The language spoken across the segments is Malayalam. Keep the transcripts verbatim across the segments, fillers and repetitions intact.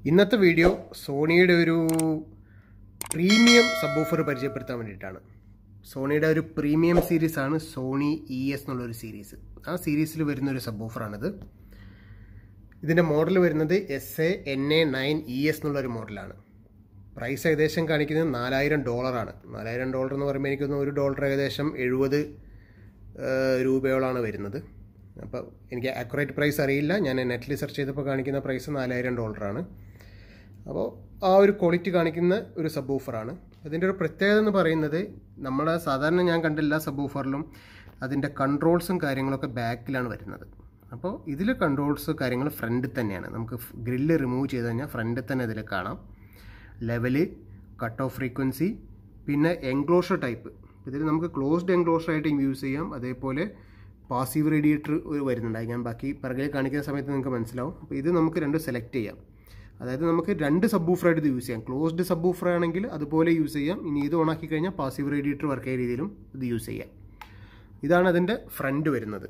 ഇന്നത്തെ വീഡിയോ സോണിയുടെ ഒരു പ്രീമിയം സബ്വൂഫർ പരിചയപ്പെടുത്താൻ വേണ്ടിയിട്ടാണ്. സോണിയുടെ ഒരു പ്രീമിയം സീരീസാണ് സോണി ഇ എസ് എന്നുള്ളൊരു സീരീസ്. ആ സീരീസിൽ വരുന്നൊരു സബ്വൂഫറാണിത്. ഇതിൻ്റെ മോഡൽ വരുന്നത് S A N A nine E S എന്നുള്ളൊരു മോഡലാണ്. പ്രൈസ് ഏകദേശം കാണിക്കുന്നത് നാലായിരം ഡോളറാണ്. നാലായിരം ഡോളർ എന്ന് പറയുമ്പോൾ എനിക്കൊന്ന് ഒരു ഡോളർ ഏകദേശം എഴുപത് രൂപയോളാണ് വരുന്നത്. അപ്പോൾ എനിക്ക് ആക്യുറേറ്റ് പ്രൈസ് അറിയില്ല. ഞാൻ നെറ്റിൽ സെർച്ച് ചെയ്തപ്പോൾ കാണിക്കുന്ന പ്രൈസ് നാലായിരം ഡോളറാണ്. അപ്പോൾ ആ ഒരു ക്വാളിറ്റി കാണിക്കുന്ന ഒരു സബ്വൂഫറാണ്. അതിൻ്റെ ഒരു പ്രത്യേകത എന്ന് പറയുന്നത്, നമ്മൾ സാധാരണ ഞാൻ കണ്ട എല്ലാ സബ്വൂഫറിലും അതിൻ്റെ കൺട്രോൾസും കാര്യങ്ങളൊക്കെ ബാക്കിലാണ് വരുന്നത്. അപ്പോൾ ഇതിൽ കൺട്രോൾസ് കാര്യങ്ങൾ ഫ്രണ്ടിൽ തന്നെയാണ്. നമുക്ക് ഗ്രില്ല് റിമൂവ് ചെയ്ത് കഴിഞ്ഞാൽ ഫ്രണ്ടിൽ തന്നെ ഇതിൽ കാണാം. ലെവല്, കട്ട് ഓഫ് ഫ്രീക്വൻസി, പിന്നെ എൻക്ലോഷർ ടൈപ്പ്. ഇതിൽ നമുക്ക് ക്ലോസ്ഡ് എൻക്ലോഷർ ആയിട്ട് യൂസ് ചെയ്യാം. അതേപോലെ പാസീവ് റേഡിയേറ്റർ ഒരു വരുന്നുണ്ടായി. ഞാൻ ബാക്കി പിറകിൽ കാണിക്കുന്ന സമയത്ത് നിങ്ങൾക്ക് മനസ്സിലാവും. അപ്പോൾ ഇത് നമുക്ക് രണ്ട് സെലക്ട് ചെയ്യാം. അതായത് നമുക്ക് രണ്ട് സബ്വൂഫറായിട്ട് ഇത് യൂസ് ചെയ്യാം. ക്ലോസ്ഡ് സബ്വൂഫർ ആണെങ്കിൽ അതുപോലെ യൂസ് ചെയ്യാം. ഇനി ഇത് ഓണാക്കി കഴിഞ്ഞാൽ പാസീവ് റേഡിയേറ്റർ വർക്ക് ചെയ്യുന്ന രീതിയിലും ഇത് യൂസ് ചെയ്യാം. ഇതാണ് അതിൻ്റെ ഫ്രണ്ട് വരുന്നത്.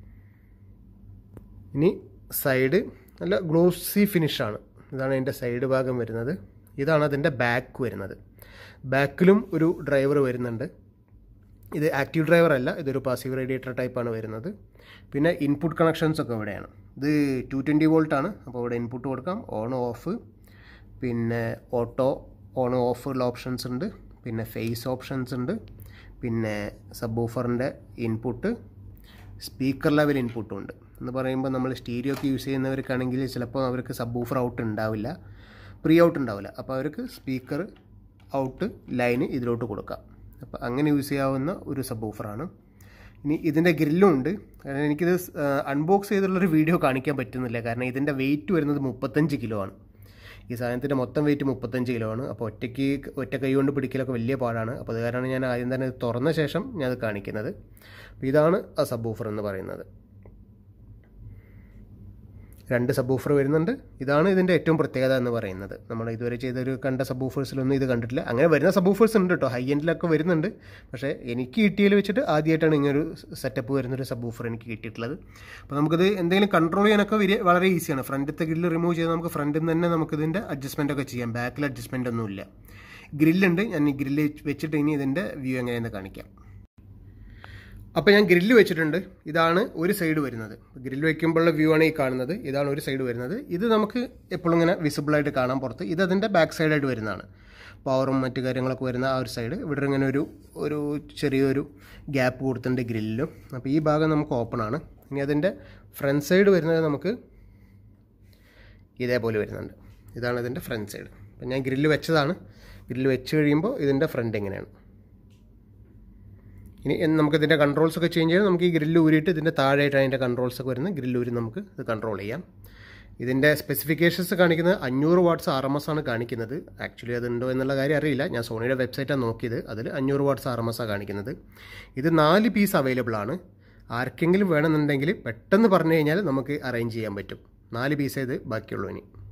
ഇനി സൈഡ് നല്ല ഗ്ലോസി ഫിനിഷാണ്. ഇതാണ് അതിൻ്റെ സൈഡ് ഭാഗം വരുന്നത്. ഇതാണ് അതിൻ്റെ ബാക്ക് വരുന്നത്. ബാക്കിലും ഒരു ഡ്രൈവർ വരുന്നുണ്ട്. ഇത് ആക്റ്റീവ് ഡ്രൈവർ അല്ല, ഇതൊരു പാസീവ് റേഡിയേറ്റർ ടൈപ്പാണ് വരുന്നത്. പിന്നെ ഇൻപുട്ട് കണക്ഷൻസ് ഒക്കെ ഇവിടെയാണ്. ഇത് ടു ട്വൻറ്റി വോൾട്ടാണ്. അപ്പോൾ ഇവിടെ ഇൻപുട്ട് കൊടുക്കാം, ഓൺ ഓഫ്, പിന്നെ ഓട്ടോ ഓൺ ഓഫ് ഉള്ള ഓപ്ഷൻസ് ഉണ്ട്, പിന്നെ ഫേസ് ഓപ്ഷൻസ് ഉണ്ട്, പിന്നെ സബ്വൂഫറിൻ്റെ ഇൻപുട്ട്, സ്പീക്കർ ലെവൽ ഇൻപുട്ടും ഉണ്ട്. എന്ന് പറയുമ്പോൾ നമ്മൾ സ്റ്റീരിയോ ഒക്കെ യൂസ് ചെയ്യുന്നവർക്കാണെങ്കിൽ ചിലപ്പോൾ അവർക്ക് സബ്വൂഫർ ഔട്ട് ഉണ്ടാവില്ല, പ്രീ ഔട്ട് ഉണ്ടാവില്ല. അപ്പോൾ അവർക്ക് സ്പീക്കർ ഔട്ട് ലൈന് ഇതിലോട്ട് കൊടുക്കാം. അപ്പോൾ അങ്ങനെ യൂസ് ചെയ്യാവുന്ന ഒരു സബ്വൂഫറാണ്. ഇനി ഇതിൻ്റെ ഗ്രില്ലും ഉണ്ട്. കാരണം എനിക്കിത് അൺബോക്സ് ചെയ്തുള്ളൊരു വീഡിയോ കാണിക്കാൻ പറ്റുന്നില്ല. കാരണം ഇതിൻ്റെ വെയിറ്റ് വരുന്നത് മുപ്പത്തഞ്ച് കിലോ ആണ്. ഈ സാധനത്തിൻ്റെ മൊത്തം വെയിറ്റ് മുപ്പത്തഞ്ച് കിലോ ആണ്. അപ്പോൾ ഒറ്റയ്ക്ക് ഒറ്റ കൈ കൊണ്ട് പിടിക്കലൊക്കെ വലിയ പാടാണ്. അപ്പോൾ അത് കാരണമാണ് ഞാൻ ആദ്യം തന്നെ ഇത് തുറന്ന ശേഷം ഞാൻ അത് കാണിക്കുന്നത്. അപ്പോൾ ഇതാണ് ആ സബ്വൂഫർ എന്ന് പറയുന്നത്. രണ്ട് സബ്വൂഫർ വരുന്നുണ്ട്. ഇതാണ് ഇതിൻ്റെ ഏറ്റവും പ്രത്യേകത എന്ന് പറയുന്നത്. നമ്മൾ ഇതുവരെ ചെയ്തൊരു കണ്ട സബ്വൂഫേഴ്സിലൊന്നും ഇത് കണ്ടിട്ടില്ല. അങ്ങനെ വരുന്ന സബ്വൂഫേഴ്സ് ഉണ്ട് കേട്ടോ, ഹൈ എൻഡിലൊക്കെ വരുന്നുണ്ട്. പക്ഷേ എനിക്ക് കിട്ടിയതിൽ വെച്ചിട്ട് ആദ്യമായിട്ടാണ് ഇങ്ങനൊരു സെറ്റപ്പ് വരുന്നൊരു സബ്വൂഫർ എനിക്ക് കിട്ടിയിട്ടുള്ളത്. അപ്പോൾ നമുക്കിത് എന്തെങ്കിലും കൺട്രോൾ ചെയ്യാനൊക്കെ വലിയ വളരെ ഈസിയാണ്. ഫ്രണ്ടിലത്തെ ഗ്രില്ല് റിമൂവ് ചെയ്ത് നമുക്ക് ഫ്രണ്ടിൽ നിന്ന് തന്നെ നമുക്കിതിൻ്റെ അഡ്ജസ്റ്റ്മെൻ്റ് ഒക്കെ ചെയ്യാം. ബാക്കിൽ അഡ്ജസ്റ്റ്മെൻ്റ് ഒന്നുമില്ല. ഗ്രില്ലുണ്ട്. ഞാൻ ഈ ഗ്രില്ല് വെച്ചിട്ട് ഇനി ഇതിൻ്റെ വ്യൂ എങ്ങനെയെന്ന് കാണിക്കാം. അപ്പോൾ ഞാൻ ഗ്രില്ല് വെച്ചിട്ടുണ്ട്. ഇതാണ് ഒരു സൈഡ് വരുന്നത്. ഗ്രില്ല് വയ്ക്കുമ്പോഴുള്ള വ്യൂ ആണ് ഈ കാണുന്നത്. ഇതാണ് ഒരു സൈഡ് വരുന്നത്. ഇത് നമുക്ക് എപ്പോഴും ഇങ്ങനെ വിസിബിളായിട്ട് കാണാൻ പുറത്ത്. ഇത് അതിൻ്റെ ബാക്ക് സൈഡായിട്ട് വരുന്നതാണ്. പവറും മറ്റു കാര്യങ്ങളൊക്കെ വരുന്ന ആ ഒരു സൈഡ്. ഇവിടെ ഇങ്ങനെ ഒരു ഒരു ചെറിയൊരു ഗ്യാപ്പ് കൊടുത്തിട്ടുണ്ട് ഗ്രില്ലിലും. അപ്പോൾ ഈ ഭാഗം നമുക്ക് ഓപ്പൺ ആണ്. ഇനി അതിൻ്റെ ഫ്രണ്ട് സൈഡ് വരുന്നത് നമുക്ക് ഇതേപോലെ വരുന്നുണ്ട്. ഇതാണ് ഇതിൻ്റെ ഫ്രണ്ട് സൈഡ്. അപ്പം ഞാൻ ഗ്രില്ല് വെച്ചതാണ്. ഗ്രില്ല് വെച്ച് കഴിയുമ്പോൾ ഇതിൻ്റെ ഫ്രണ്ട് എങ്ങനെയാണ്. ഇനി നമുക്കിതിൻ്റെ കൺട്രോൾസൊക്കെ ചേഞ്ച് ചെയ്യാൻ നമുക്ക് ഈ ഗ്രില്ല് ഊരിയിട്ട് ഇതിൻ്റെ താഴെയായിട്ട് അതിൻ്റെ കൺട്രോൾസൊക്കെ വരുന്നത് ഗ്രില്ല് ഊരി നമുക്ക് ഇത് കൺട്രോൾ ചെയ്യാം. ഇതിൻ്റെ സ്പെസിഫിക്കേഷൻസ് കാണിക്കുന്നത് അഞ്ഞൂറ് വാട്ട്സ് ആർ എം എസ് ആണ് കാണിക്കുന്നത്. ആക്ച്വലി അതുണ്ടോ എന്നുള്ള കാര്യം അറിയില്ല. ഞാൻ സോണിയുടെ വെബ്സൈറ്റാണ് നോക്കിയത്. അതിൽ അഞ്ഞൂറ് വാട്ട്സ് ആർ എം എസ് ആണ് കാണിക്കുന്നത്. ഇത് നാല് പീസ് അവൈലബിൾ ആണ്. ആർക്കെങ്കിലും വേണമെന്നുണ്ടെങ്കിൽ പെട്ടെന്ന് പറഞ്ഞു കഴിഞ്ഞാൽ നമുക്ക് അറേഞ്ച് ചെയ്യാൻ പറ്റും. നാല് പീസേ ഇത് ബാക്കിയുള്ളൂ ഇനി.